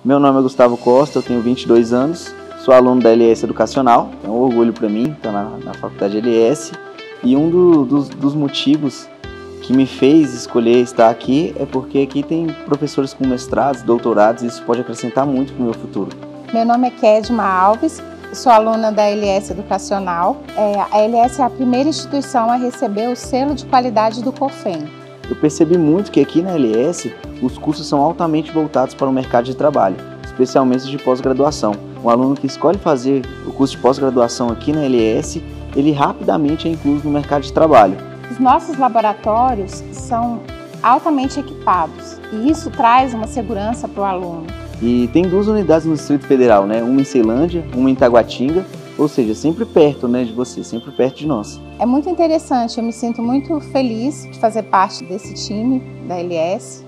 Meu nome é Gustavo Costa, eu tenho 22 anos, sou aluno da LS Educacional, é um orgulho para mim estar na faculdade LS, e um dos motivos que me fez escolher estar aqui é porque aqui tem professores com mestrados, doutorados, e isso pode acrescentar muito para o meu futuro. Meu nome é Kedma Alves, sou aluna da LS Educacional. A LS é a primeira instituição a receber o selo de qualidade do COFEM. Eu percebi muito que aqui na LS os cursos são altamente voltados para o mercado de trabalho, especialmente de pós-graduação. Um aluno que escolhe fazer o curso de pós-graduação aqui na LS, ele rapidamente é incluso no mercado de trabalho. Os nossos laboratórios são altamente equipados e isso traz uma segurança para o aluno. E tem 2 unidades no Distrito Federal, né? Uma em Ceilândia, uma em Taguatinga, ou seja, sempre perto, né, de você, sempre perto de nós. É muito interessante, eu me sinto muito feliz de fazer parte desse time da LS.